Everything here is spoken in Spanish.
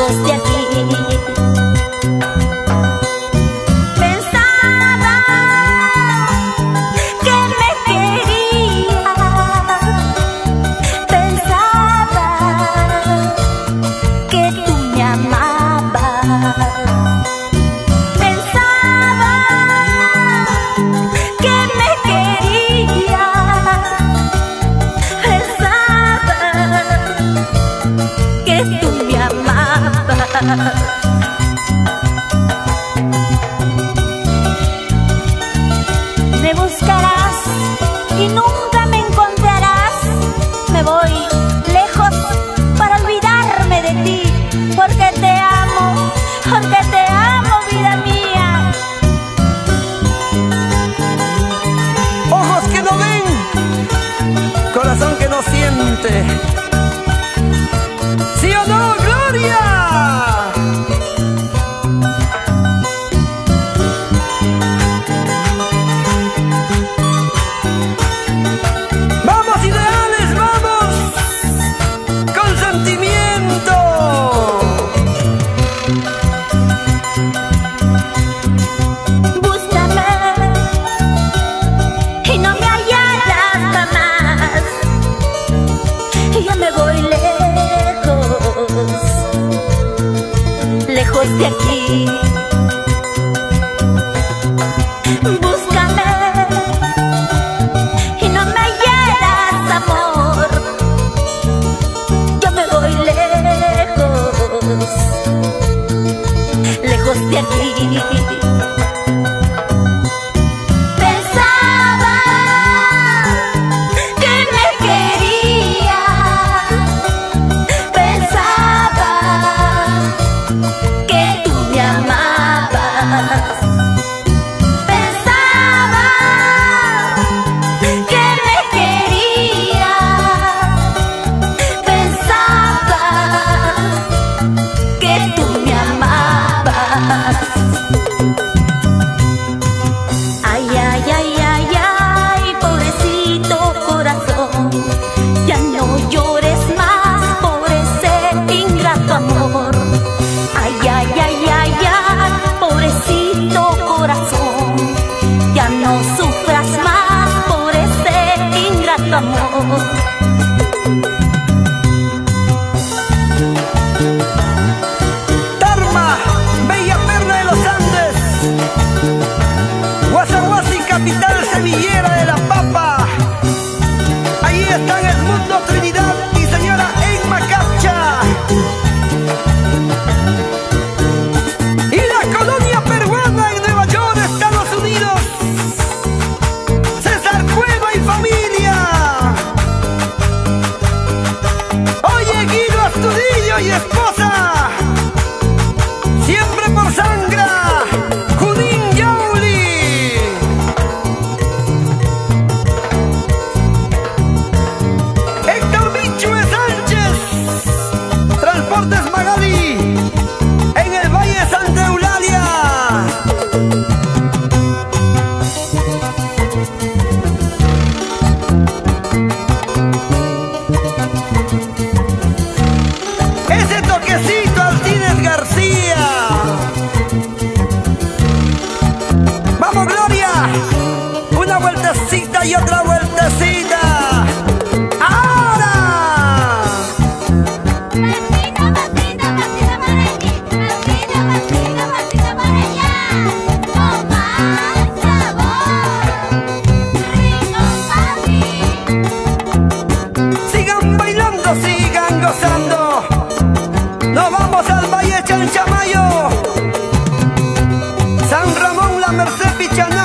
lejos de aquí. Me buscarás y nunca me encontrarás. Me voy lejos para olvidarme de ti, porque te amo, vida mía. Ojos que no ven, corazón que no siente. ¿Sí o no, Gloria? ¡Vamos, ideales, vamos! ¡Con sentimiento! Búscame y no me hallarás jamás. Y yo me voy lejos de aquí. Búscame y no me hallarás, amor. Yo me voy lejos de aquí. Pensaba que me quería, pensaba que tú me amabas, pensaba que me quería, pensaba que tú me amabas. Ay, ay, ay, ay, ay, pobrecito corazón, ya no llores más por ese ingrato amor. Ay, ay, ay, ay, ay, pobrecito corazón, ya no sufras más por ese ingrato amor. Tarma, bella perla de los Andes, Guasaguasi, capital sevillera de la papa. Allí están Edmundo Trinidad y señora Emma Capcha. Y la colonia peruana en Nueva York, Estados Unidos, César Cueva y familia. Oye, Guido Astudillo y esposa, siempre por Sangra, Judín Yauli. Héctor Bichue Sánchez, Transportes Magali, en el Valle de Santa Eulalia. Ese toquecito Altínez García. Vamos, Gloria, una vueltecita y otra vueltecita. ¡Ahora! Pasito, pasito, pasito para aquí, pasito, pasito, pasito para allá, con más sabor, rico papi. Sigan bailando, sigan gozando. Nos vamos al Valle Chanchamayo, San Ramón, La Merced, Pichaná.